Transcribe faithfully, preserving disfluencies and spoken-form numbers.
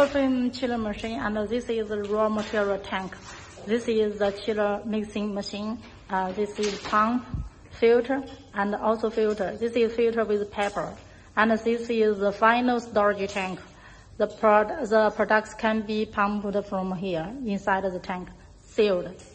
Perfume chiller machine, and this is the raw material tank. This is the chiller mixing machine. Uh, this is pump, filter, and also filter. This is filter with pepper. And this is the final storage tank. The, prod the products can be pumped from here, inside the tank, sealed.